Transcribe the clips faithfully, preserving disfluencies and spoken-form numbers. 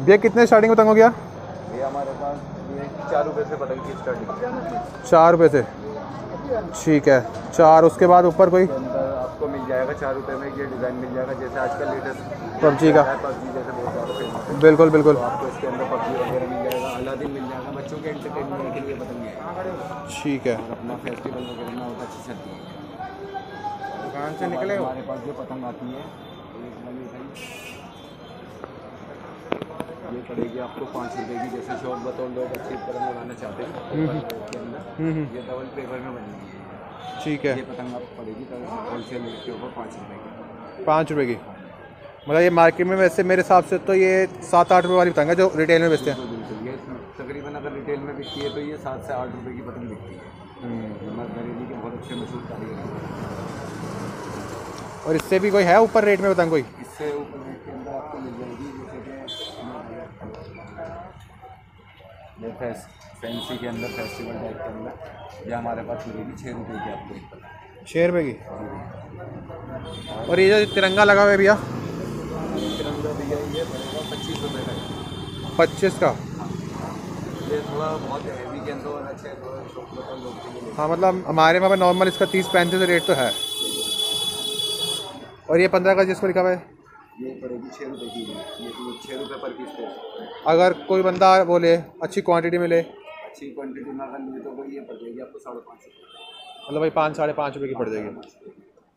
भैया कितने स्टार्टिंग पतंग हो गया? ये हमारे पास ये चार रुपये से पतंग की स्टार्टिंग। चार रुपये से, ठीक है। चार, उसके बाद ऊपर कोई अंदर आपको मिल जाएगा चार रुपये में ये डिज़ाइन मिल जाएगा, जैसे आजकल लेटेस्ट पबजी का। पबजी जैसे बहुत ज़्यादा फेमस है। बिल्कुल बिल्कुल। तो आपको इसके अंदर पबजी वगैरह मिल जाएगा, अलादीन मिल जाएगा, बच्चों के एंटरटेनमेंट के लिए पतंग है। ठीक है। और अपना फेस्टिवल वगैरह में बहुत अच्छी चलती है। दुकान से निकले हो? हमारे पास जो पतंग आती है ये पड़ेगी आपको पाँच रुपये की, जैसे शॉर्ट बतौर लोग अच्छी पतंग लगाना चाहते हैं के अंदर ये डबल पेपर में बनेगी। ठीक है। ये पतंग आपको पड़ेगी होलसेल रेट के ऊपर पाँच रुपये की। पाँच रुपये की, मतलब ये मार्केट में वैसे मेरे हिसाब से तो ये सात आठ रुपये वाली पतंग है जो रिटेल में बेचते हैं। बिल्कुल, ये तकरीबन अगर रिटेल में बिकती है तो ये सात से आठ रुपये की पतंग बिकती है। हमारे बरेली के बहुत अच्छे मशहूर कारीगर हैं। और इससे भी कोई है ऊपर रेट में पतंग कोई? इससे ऊपर रेट के अंदर आपको मिल जाएगी जैसे कि फैंसी के अंदर, फेस्टिवल टाइप के अंदर ये हमारे पास मिलेगी छः रुपये की आपको एक पतंग। छः रुपये की। और ये जो तिरंगा लगा हुआ है भैया? तिरंगा भैया ये पड़ेगा पच्चीस रुपये का। पच्चीस का? ये थोड़ा बहुत हैवी के अंदर और अच्छे लोग। हाँ, मतलब हमारे वहाँ पे नॉर्मल इसका तीस पैंतीस रेट तो है। और ये पंद्रह का जिस पर लिखा हुआ है ये पड़ेगी छः रुपये की। ये छः रुपये पर पीस पे। अगर कोई बंदा बोले अच्छी क्वांटिटी में ले, अच्छी क्वांटिटी में अगर ले तो कोई ये पड़ जाएगी आपको साढ़े पाँच रुपये। मतलब भाई पाँच साढ़े पाँच रुपये की पड़ जाएगी।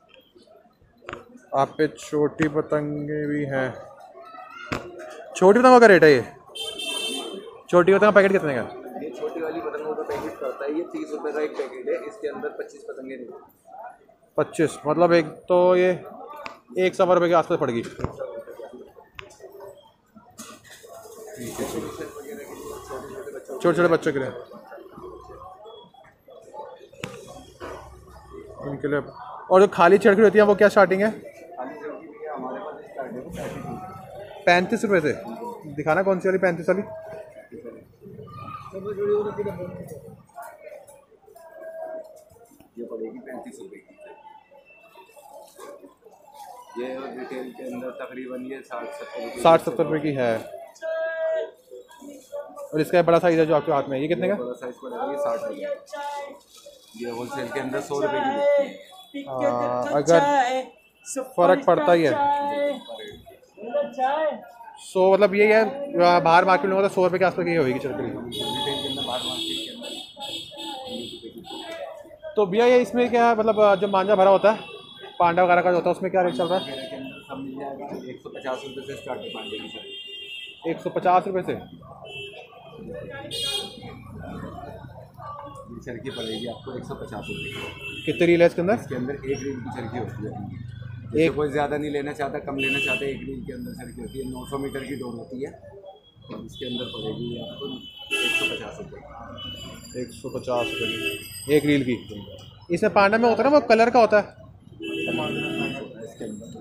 आप पे छोटी पतंगे भी हैं। छोटी पतंगों का रेट है ये? छोटी पतंग का पैकेट कितने का? ये छोटी वाली पतंगों का पैकेट पड़ता है ये तीस रुपये का एक पैकेट है। इसके अंदर पच्चीस पतंगे नहीं। पच्चीस, मतलब एक तो ये एक सौ रुपये के आसपास पड़ेगी। छोटे छोटे बच्चों के लिए, उनके लिए। और जो खाली चरखी होती है वो क्या स्टार्टिंग है? पैंतीस रुपये से। दिखाना कौन सी वाली पैंतीस वाली? ये पड़ेगी पैंतीस रुपये की। ये रिटेल के अंदर तकरीबन ये साठ सत्तर साठ सत्तर रुपये की है। और इसका बड़ा साइज है जो आपके हाथ में, ये कितने का? बड़ा साइज पड़ेगा ये साठ रुपये। ये होलसेल के अंदर सौ रुपये की बिकती है। अगर फर्क पड़ता ही है सौ, मतलब यही है बाहर मार्केट में होता है सौ रुपये के आसपास की होगी चरखी। रिटेल के अंदर बाहर मार्केट के अंदर। तो भैया ये इसमें क्या है, मतलब जो मांझा भरा होता है पांडा वगैरह का जो होता है उसमें क्या रेट चल रहा है? के अंदर सब मिल जाएगा एक सौ पचास रुपये से स्टार्ट है पांडे की सर। एक सौ पचास रुपये से। ये चरखी पड़ेगी आपको एक सौ पचास रुपये की। कितनी रील है इसके अंदर? इसके अंदर एक रील की चरखी होती है। एक कोई ज़्यादा नहीं लेना चाहता, कम लेना चाहता है, एक रील के अंदर चरखी होती है। नौ सौ मीटर की डोर होती है। इसके अंदर पड़ेगी आपको एक सौ पचास रुपये। एक सौ पचास रुपये की एक रील की। इसमें पांडा में होता है ना वो कलर का होता है? इसके अंदर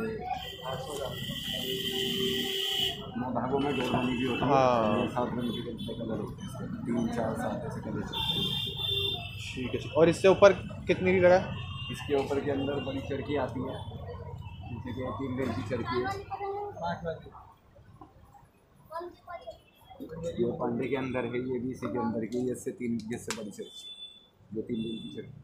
नौ धागों में डोर बनी भी होती है। हाँ, सात रंग के कलर होते हैं, तीन चार सात ऐसे कलर चलते हैं। ठीक है। और इससे ऊपर कितनी रील लगा है? इसके ऊपर के अंदर बड़ी चरखी आती है, जैसे कि तीन रेल की चरखी है। ये पांडे के अंदर है, ये भी इसी के अंदर की। इससे तीन इससे बड़ी चरखी, ये तीन रेल की चरखी।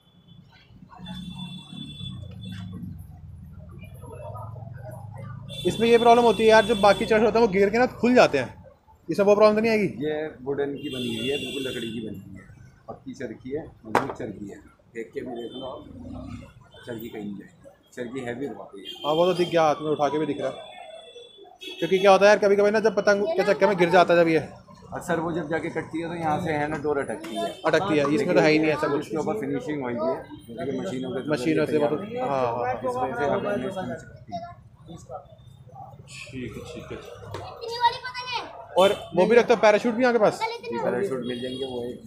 इसमें ये प्रॉब्लम होती है यार, जो बाकी चरखे होते हैं वो गिर के ना खुल जाते हैं, इसमें वो प्रॉब्लम तो नहीं आएगी? ये वुडन की बनी हुई है, बिल्कुल लकड़ी की बनी हुई है, पक्की चरखी है, मजबूत चरखी है। देख के भी देख लो, चरखी कहीं नहीं जाएगी, चरखी हैवी रहती है। हाँ, वो तो दिख गया, हाथ में उठा के भी दिख रहा है। क्योंकि क्या होता है यार, कभी कभी ना जब पतंग के चक्कर में गिर जाता है जब ये, अक्सर वो जब जाके कटती है तो यहाँ से है ना डोर अटकती है अटकती है। इसमें तो है ही नहीं ऐसा कुछ। उसके ऊपर फिनिशिंग हुई है क्योंकि मशीनों के मशीनों से वो तो, हाँ हाँ, इस वजह से हमें इसमें चिपकती है। ठीक है ठीक है। और वो भी रखता है पैराशूट भी आपके पास? पैराशूट मिल जाएंगे, वो एक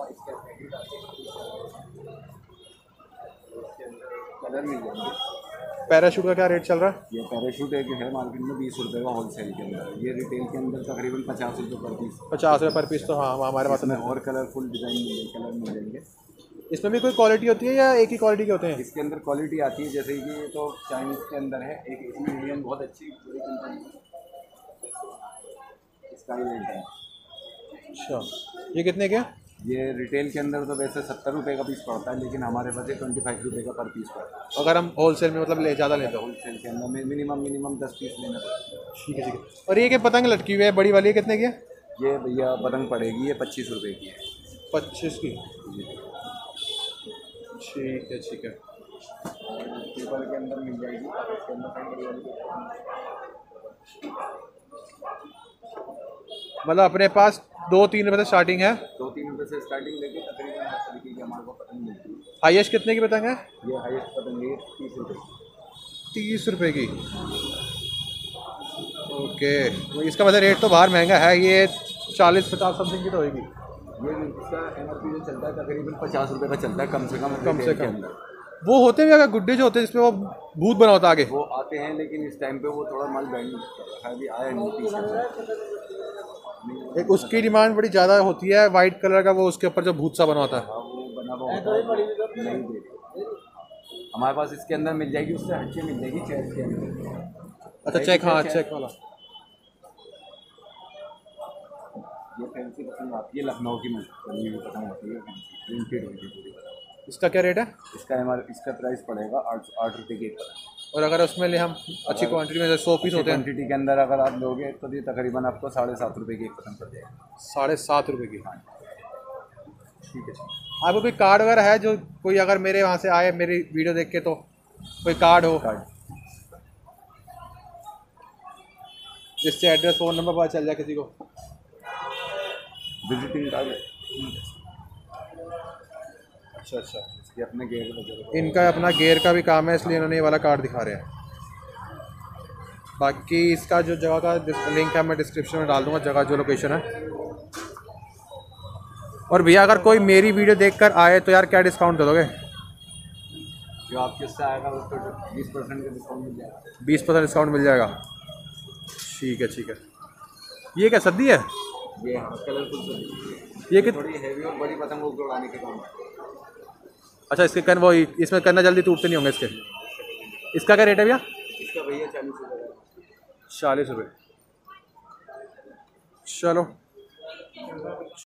कलर मिल जाएंगे। पैराशूट का क्या रेट चल रहा है? ये पैराशूट एक है मार्केट में बीस रुपये का होलसेल के अंदर। ये रिटेल के अंदर तकरीबन पचास रुपये पर पीस। पचास रुपये पर पीस तो हाँ हमारे पास में और कलरफुल डिज़ाइन मिलेंगे, कलर मिल जाएंगे। इसमें भी कोई क्वालिटी होती है या एक ही क्वालिटी के होते हैं? इसके अंदर क्वालिटी आती है, जैसे कि ये तो चाइनीज़ के अंदर है, एक इसमें इंडियन बहुत अच्छी बड़ी कंपनी स्काई लैंटर्न। अच्छा, ये कितने के? ये रिटेल के अंदर तो वैसे सत्तर रुपये का पीस पड़ता है, लेकिन हमारे पास ये ट्वेंटी फाइव रुपये का पर पीस पड़ता है। अगर हम होलसेल में मतलब ले ज़्यादा लेते हो? होलसेल के अंदर में मिनिमम मिनिमम दस पीस लेना पड़ता है। ठीक है ठीक है। और ये क्या पतंग लटकी हुई है बड़ी वाली, कितने की है? ये भैया पतंग पड़ेगी, ये पच्चीस रुपये की है। पच्चीस की? ठीक है ठीक है। पेपर के अंदर मिल जाएगी, इसके अंदर कई बड़ी वाली मतलब अपने पास दो तीन रुपये से स्टार्टिंग है? दो तीन रुपये से स्टार्टिंग लेके तकरीबन हर तरीके की हमारे को पतंग मिलती है। हाईएस्ट कितने की पतंग है? ये हाईएस्ट पतंग है तीस रुपये तीस रुपये की। ओके, तो इसका मतलब रेट तो बाहर महंगा है, ये चालीस पचास समथिंग की तो होगी। ये इसका एम आर पी जो चलता है तकरीबन पचास रुपये का चलता है कम से कम। कम से के कम। अंदर वो होते हैं क्या गुड्डे जो होते हैं जिसमें वो भूत बना होता है आगे? वो आते हैं, लेकिन इस टाइम पे वो थोड़ा माल बैंड अभी आया नहीं पीस का। एक उसकी डिमांड बड़ी ज़्यादा होती है, वाइट कलर का, वो उसके ऊपर जो भूत सा बना होता है। हाँ, वो बना हुआ होता है, नहीं दे हमारे पास इसके अंदर मिल जाएगी, उससे हटके मिल जाएगी चेक के अंदर। अच्छा चेक, हाँ चेक वाला। ये फैंसी पतंग आती है, लखनऊ की बनी हुई पतंग होती है, प्रिंटेड होती है पूरी। इसका क्या रेट है? इसका हमारा इसका प्राइस पड़ेगा आठ आठ रुपये की एक पतंग। और अगर उसमें ले हम अच्छी क्वांटिटी में, सौ पीस होते हैं, क्वान्टिटी के अंदर अगर आप लोगे तो ये तकरीबन आपको साढ़े सात रुपये की एक पतंग पड़ जाएगी। साढ़े सात रुपये की? हाँ ठीक है। आपको कोई कार्ड वगैरह है जो कोई अगर मेरे वहाँ से आए मेरी वीडियो देख के, तो कोई कार्ड हो कार्ड जिससे एड्रेस फ़ोन नंबर पता चल जाए किसी को? Visiting card. अच्छा अच्छा। ये अपने गेयर वगैरह इनका अपना गेयर का भी काम है, इसलिए इन्होंने ये वाला कार्ड दिखा रहे हैं। बाकी इसका जो जगह का लिंक है मैं डिस्क्रिप्शन में डाल दूंगा, जगह जो लोकेशन है। और भैया अगर कोई मेरी वीडियो देखकर आए तो यार क्या डिस्काउंट दे दोगे? जो आपके उससे आएगा उसको बीस परसेंट का डिस्काउंट मिल जाएगा। बीस परसेंट डिस्काउंट मिल जाएगा? ठीक है ठीक है। ये क्या सद्दी है? ये हाँ कलरफुल सब्जी। ये कि थोड़ी हैवी और बड़ी पतंग को उड़ाने के काम। अच्छा, इसके कन वो इसमें करना जल्दी टूटते नहीं होंगे इसके? इसका क्या रेट है भैया? इसका भैया चालीस रुपये। चालीस रुपये। चलो।